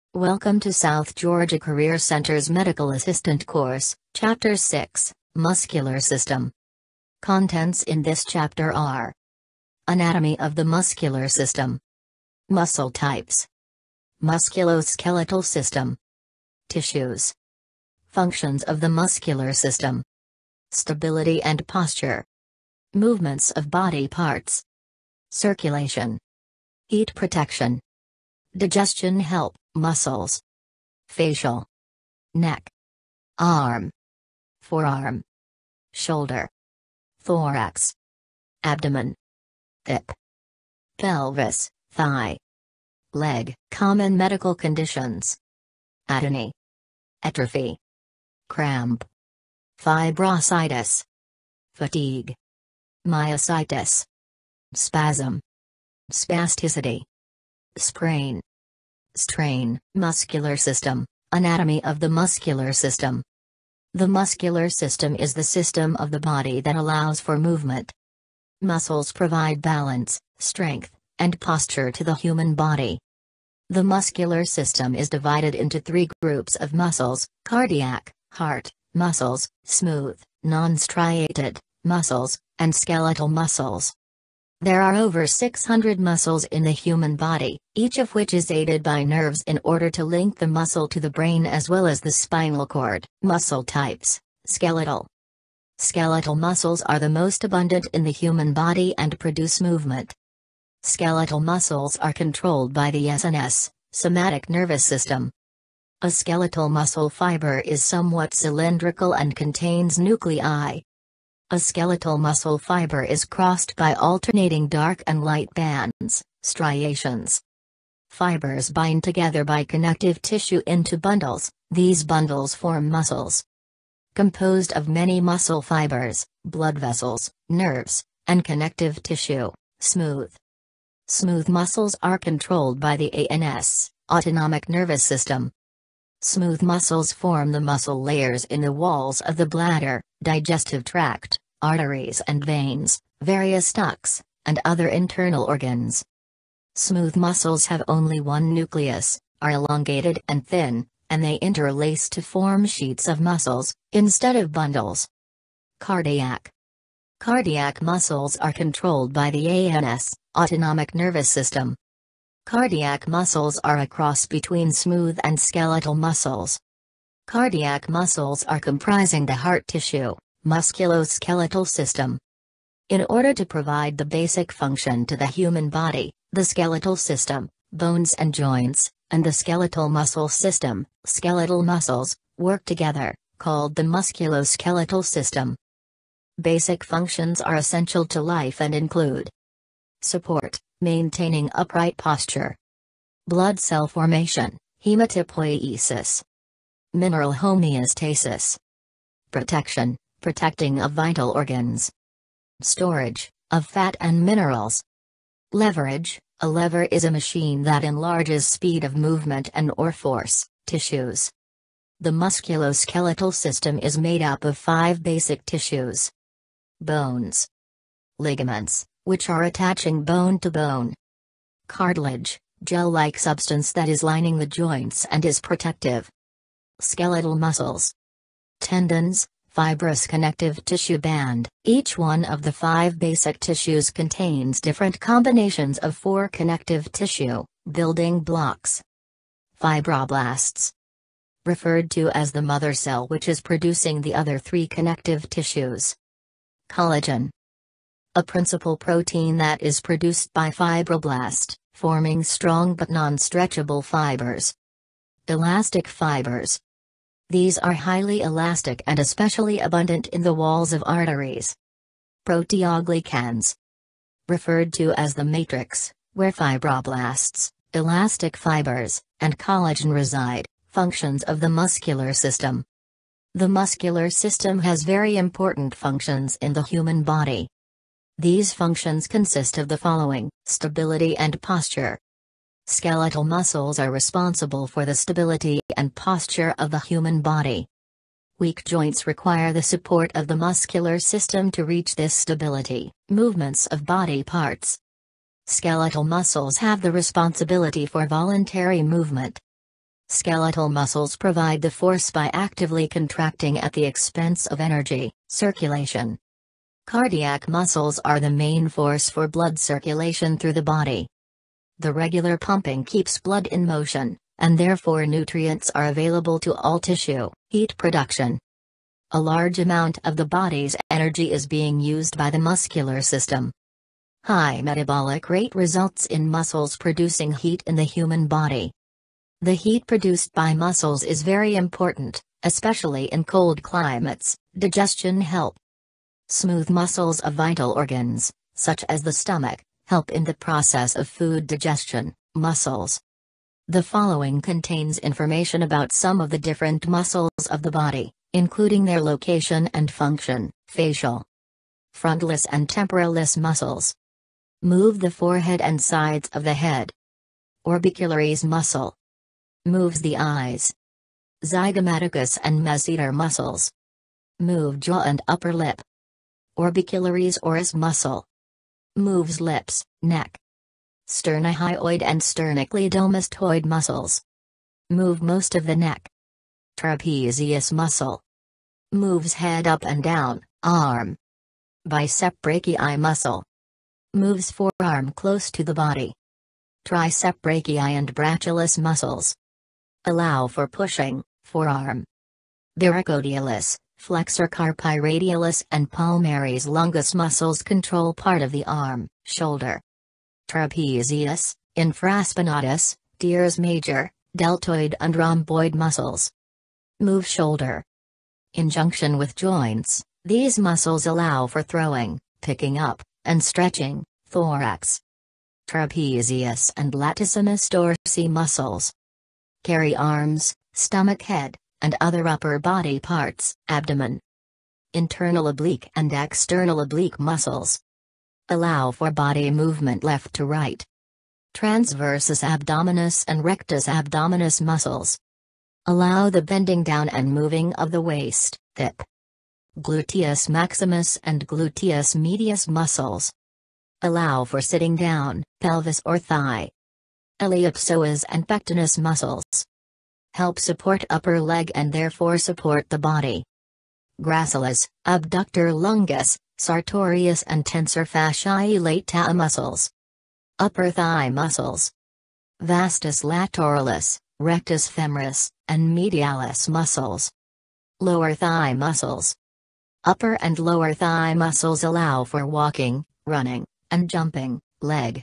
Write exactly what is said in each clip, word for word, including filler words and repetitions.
Welcome to South Georgia Career Center's Medical Assistant Course, Chapter six, Muscular System. Contents in this chapter are: Anatomy of the muscular system, muscle types, musculoskeletal system, tissues, functions of the muscular system, stability and posture, movements of body parts, circulation, heat protection, digestion help, muscles, facial, neck, arm, forearm, shoulder, thorax, abdomen, hip, pelvis, thigh, leg. Common medical conditions: atony, atrophy, cramp, fibrositis, fatigue, myositis, spasm, spasticity, sprain, strain. Muscular system, anatomy of the muscular system. The muscular system is the system of the body that allows for movement. Muscles provide balance, strength, and posture to the human body. The muscular system is divided into three groups of muscles: cardiac, heart, muscles, smooth, non-striated, muscles, and skeletal muscles. There are over six hundred muscles in the human body, each of which is aided by nerves in order to link the muscle to the brain as well as the spinal cord. Muscle types: skeletal. Skeletal muscles are the most abundant in the human body and produce movement. Skeletal muscles are controlled by the S N S, somatic nervous system. A skeletal muscle fiber is somewhat cylindrical and contains nuclei. A skeletal muscle fiber is crossed by alternating dark and light bands, striations. Fibers bind together by connective tissue into bundles. These bundles form muscles. Composed of many muscle fibers, blood vessels, nerves, and connective tissue, smooth. Smooth muscles are controlled by the A N S, autonomic nervous system. Smooth muscles form the muscle layers in the walls of the bladder, digestive tract, arteries and veins, various ducts, and other internal organs. Smooth muscles have only one nucleus, are elongated and thin, and they interlace to form sheets of muscles, instead of bundles. Cardiac. Cardiac muscles are controlled by the A N S, autonomic nervous system. Cardiac muscles are a cross between smooth and skeletal muscles. Cardiac muscles are comprising the heart tissue, musculoskeletal system. In order to provide the basic function to the human body, the skeletal system, bones and joints, and the skeletal muscle system, skeletal muscles, work together, called the musculoskeletal system. Basic functions are essential to life and include: support, maintaining upright posture; blood cell formation, hematopoiesis; mineral homeostasis; protection, protecting of vital organs; storage, of fat and minerals; leverage. A lever is a machine that enlarges speed of movement and or force tissues. The musculoskeletal system is made up of five basic tissues: bones, ligaments, which are attaching bone to bone; cartilage, gel-like substance that is lining the joints and is protective; skeletal muscles; tendons, fibrous connective tissue band. Each one of the five basic tissues contains different combinations of four connective tissue building blocks. Fibroblasts, referred to as the mother cell which is producing the other three connective tissues. Collagen, a principal protein that is produced by fibroblast, forming strong but non-stretchable fibers. Elastic fibers. These are highly elastic and especially abundant in the walls of arteries. Proteoglycans, referred to as the matrix, where fibroblasts, elastic fibers, and collagen reside. Functions of the muscular system. The muscular system has very important functions in the human body. These functions consist of the following: stability and posture. Skeletal muscles are responsible for the stability and posture of the human body. Weak joints require the support of the muscular system to reach this stability. Movements of body parts. Skeletal muscles have the responsibility for voluntary movement. Skeletal muscles provide the force by actively contracting at the expense of energy circulation. Cardiac muscles are the main force for blood circulation through the body. The regular pumping keeps blood in motion, and therefore nutrients are available to all tissue. Heat production. A large amount of the body's energy is being used by the muscular system. High metabolic rate results in muscles producing heat in the human body. The heat produced by muscles is very important, especially in cold climates. Digestion help. Smooth muscles of vital organs, such as the stomach, help in the process of food digestion. Muscles. The following contains information about some of the different muscles of the body, including their location and function. Facial. Frontalis and temporalis muscles. Move the forehead and sides of the head. Orbicularis muscle. Moves the eyes. Zygomaticus and masseter muscles. Move jaw and upper lip. Orbicularis oris muscle. Moves lips, neck. Sternihyoid and sternocleidomastoid muscles. Move most of the neck. Trapezius muscle. Moves head up and down, arm. Bicep brachii muscle. Moves forearm close to the body. Tricep brachii and brachialis muscles. Allow for pushing, forearm. Varicodialis, flexor carpi radialis and palmaris longus muscles control part of the arm, shoulder. Trapezius, infraspinatus, teres major, deltoid and rhomboid muscles. Move shoulder. In junction with joints, these muscles allow for throwing, picking up, and stretching, thorax. Trapezius and latissimus dorsi muscles. Carry arms, stomach, head, and other upper body parts. Abdomen. Internal oblique and external oblique muscles. Allow for body movement left to right. Transversus abdominis and rectus abdominis muscles. Allow the bending down and moving of the waist, hip. Gluteus maximus and gluteus medius muscles. Allow for sitting down, pelvis or thigh. Iliopsoas and pectinus muscles. Help support upper leg and therefore support the body. Gracilis, abductor longus, sartorius and tensor fasciae latae muscles. Upper thigh muscles. Vastus latoralis, rectus femoris, and medialis muscles. Lower thigh muscles. Upper and lower thigh muscles allow for walking, running, and jumping. Leg.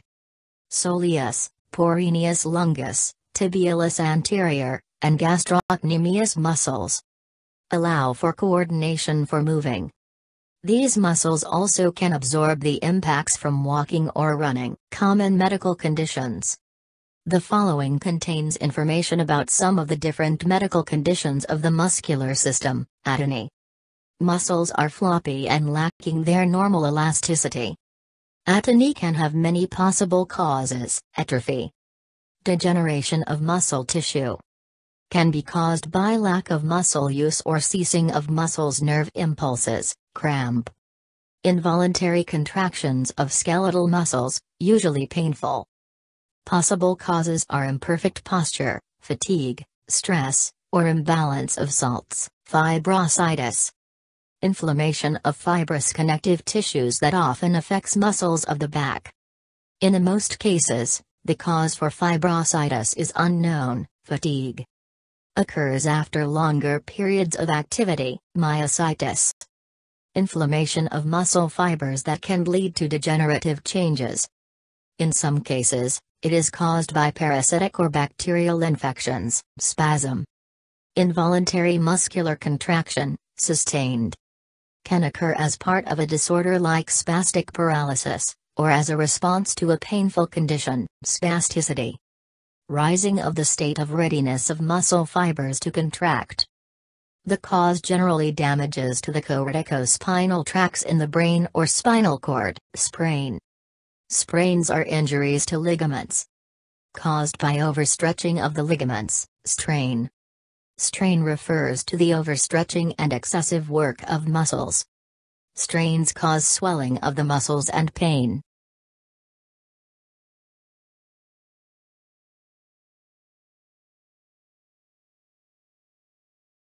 Soleus, Poreneus longus, tibialis anterior, and gastrocnemius muscles. Allow for coordination for moving. These muscles also can absorb the impacts from walking or running. Common medical conditions. The following contains information about some of the different medical conditions of the muscular system. Atony. Muscles are floppy and lacking their normal elasticity. Atony can have many possible causes. Atrophy. Degeneration of muscle tissue. Can be caused by lack of muscle use or ceasing of muscles' nerve impulses. Cramp. Involuntary contractions of skeletal muscles, usually painful. Possible causes are imperfect posture, fatigue, stress, or imbalance of salts. Fibrositis. Inflammation of fibrous connective tissues that often affects muscles of the back. In most cases, the cause for fibrositis is unknown. Fatigue occurs after longer periods of activity. Myositis. Inflammation of muscle fibers that can lead to degenerative changes. In some cases, it is caused by parasitic or bacterial infections. Spasm. Involuntary muscular contraction, sustained. Can occur as part of a disorder like spastic paralysis, or as a response to a painful condition. Spasticity. Rising of the state of readiness of muscle fibers to contract. The cause generally damages to the corticospinal tracts in the brain or spinal cord. Sprain. Sprains are injuries to ligaments caused by overstretching of the ligaments. Strain. Strain refers to the overstretching and excessive work of muscles. Strains cause swelling of the muscles and pain.